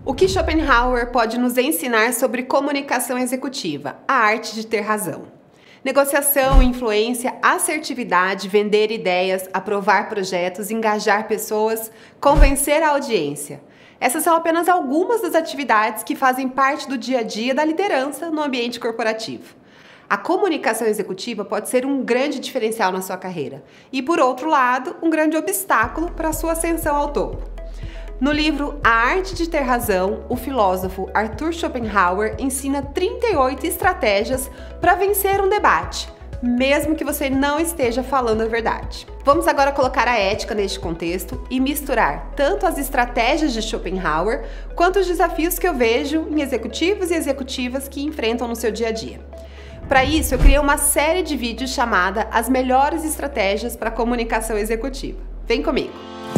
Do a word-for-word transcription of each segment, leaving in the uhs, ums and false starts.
O que Schopenhauer pode nos ensinar sobre comunicação executiva? A arte de ter razão. Negociação, influência, assertividade, vender ideias, aprovar projetos, engajar pessoas, convencer a audiência. Essas são apenas algumas das atividades que fazem parte do dia a dia da liderança no ambiente corporativo. A comunicação executiva pode ser um grande diferencial na sua carreira e, por outro lado, um grande obstáculo para a sua ascensão ao topo. No livro A Arte de Ter Razão, o filósofo Arthur Schopenhauer ensina trinta e oito estratégias para vencer um debate, mesmo que você não esteja falando a verdade. Vamos agora colocar a ética neste contexto e misturar tanto as estratégias de Schopenhauer quanto os desafios que eu vejo em executivos e executivas que enfrentam no seu dia a dia. Para isso, eu criei uma série de vídeos chamada As Melhores Estratégias para a Comunicação Executiva. Vem comigo!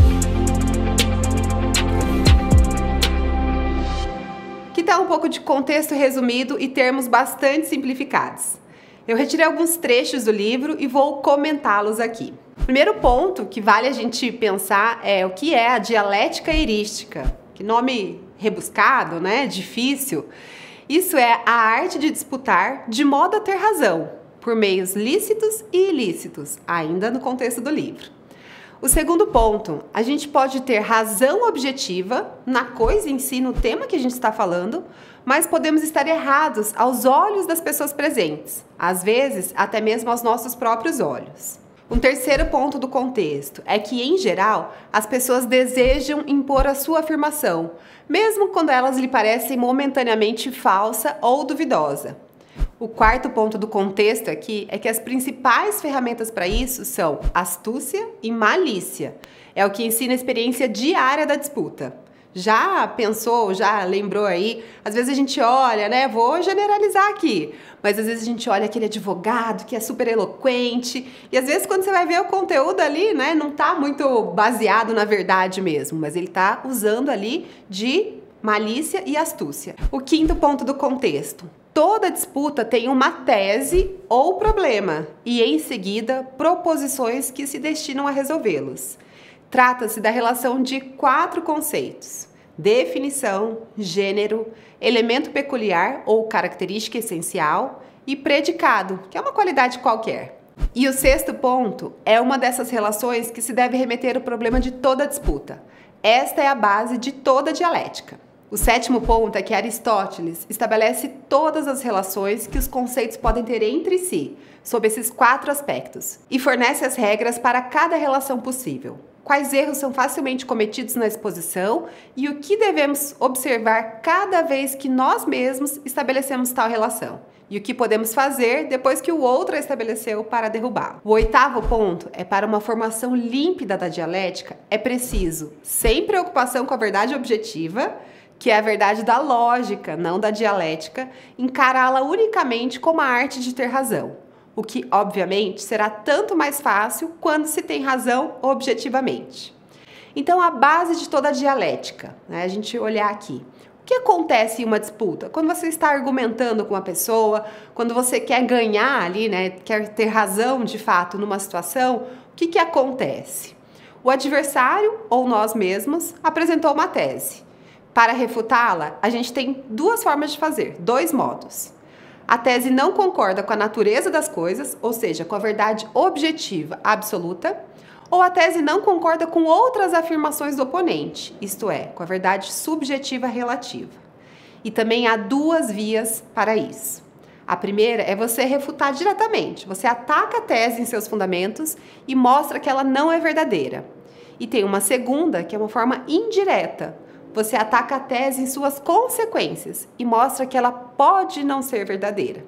Aqui está um pouco de contexto resumido e termos bastante simplificados. Eu retirei alguns trechos do livro e vou comentá-los aqui. O primeiro ponto que vale a gente pensar é o que é a dialética heurística. Que nome rebuscado, né? Difícil. Isso é a arte de disputar de modo a ter razão, por meios lícitos e ilícitos, ainda no contexto do livro. O segundo ponto, a gente pode ter razão objetiva na coisa em si, no tema que a gente está falando, mas podemos estar errados aos olhos das pessoas presentes, às vezes até mesmo aos nossos próprios olhos. Um terceiro ponto do contexto é que, em geral, as pessoas desejam impor a sua afirmação, mesmo quando elas lhe parecem momentaneamente falsa ou duvidosa. O quarto ponto do contexto aqui é que as principais ferramentas para isso são astúcia e malícia. É o que ensina a experiência diária da disputa. Já pensou, já lembrou aí? Às vezes a gente olha, né? Vou generalizar aqui, mas às vezes a gente olha aquele advogado que é super eloquente e às vezes quando você vai ver o conteúdo ali, né? Não tá muito baseado na verdade mesmo, mas ele tá usando ali de malícia e astúcia. O quinto ponto do contexto. Toda disputa tem uma tese ou problema e, em seguida, proposições que se destinam a resolvê-los. Trata-se da relação de quatro conceitos: definição, gênero, elemento peculiar ou característica essencial e predicado, que é uma qualidade qualquer. E o sexto ponto é uma dessas relações que se deve remeter ao problema de toda disputa. Esta é a base de toda dialética. O sétimo ponto é que Aristóteles estabelece todas as relações que os conceitos podem ter entre si, sob esses quatro aspectos, e fornece as regras para cada relação possível. Quais erros são facilmente cometidos na exposição e o que devemos observar cada vez que nós mesmos estabelecemos tal relação. E o que podemos fazer depois que o outro a estabeleceu para derrubá-lo. O oitavo ponto é para uma formação límpida da dialética, é preciso, sem preocupação com a verdade objetiva, que é a verdade da lógica, não da dialética, encará-la unicamente como a arte de ter razão, o que, obviamente, será tanto mais fácil quando se tem razão objetivamente. Então, a base de toda a dialética, né, a gente olhar aqui. O que acontece em uma disputa? Quando você está argumentando com uma pessoa, quando você quer ganhar ali, né, quer ter razão de fato numa situação, o que que acontece? O adversário, ou nós mesmos, apresentou uma tese. Para refutá-la, a gente tem duas formas de fazer, dois modos. A tese não concorda com a natureza das coisas, ou seja, com a verdade objetiva absoluta, ou a tese não concorda com outras afirmações do oponente, isto é, com a verdade subjetiva relativa. E também há duas vias para isso. A primeira é você refutar diretamente, você ataca a tese em seus fundamentos e mostra que ela não é verdadeira. E tem uma segunda, que é uma forma indireta. Você ataca a tese em suas consequências e mostra que ela pode não ser verdadeira.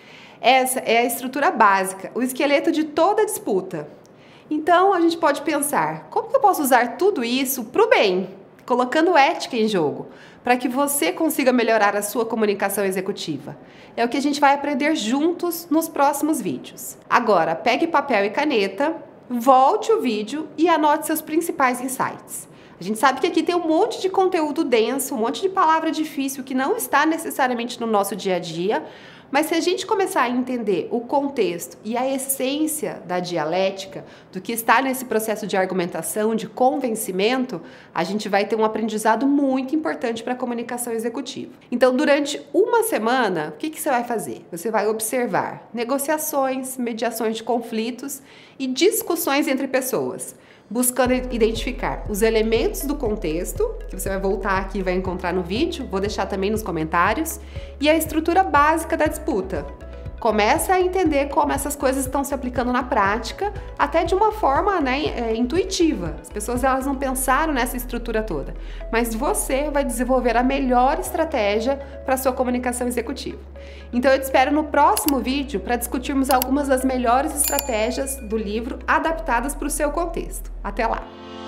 Essa é a estrutura básica, o esqueleto de toda disputa. Então, a gente pode pensar, como que eu posso usar tudo isso para o bem, colocando ética em jogo, para que você consiga melhorar a sua comunicação executiva? É o que a gente vai aprender juntos nos próximos vídeos. Agora, pegue papel e caneta, volte o vídeo e anote seus principais insights. A gente sabe que aqui tem um monte de conteúdo denso, um monte de palavra difícil que não está necessariamente no nosso dia a dia, mas se a gente começar a entender o contexto e a essência da dialética, do que está nesse processo de argumentação, de convencimento, a gente vai ter um aprendizado muito importante para a comunicação executiva. Então, durante uma semana, o que, que você vai fazer? Você vai observar negociações, mediações de conflitos e discussões entre pessoas, buscando identificar os elementos do contexto, que você vai voltar aqui e vai encontrar no vídeo, vou deixar também nos comentários, e a estrutura básica da disputa. Começa a entender como essas coisas estão se aplicando na prática, até de uma forma, né, é, intuitiva. As pessoas elas não pensaram nessa estrutura toda, mas você vai desenvolver a melhor estratégia para a sua comunicação executiva. Então eu te espero no próximo vídeo para discutirmos algumas das melhores estratégias do livro adaptadas para o seu contexto. Até lá!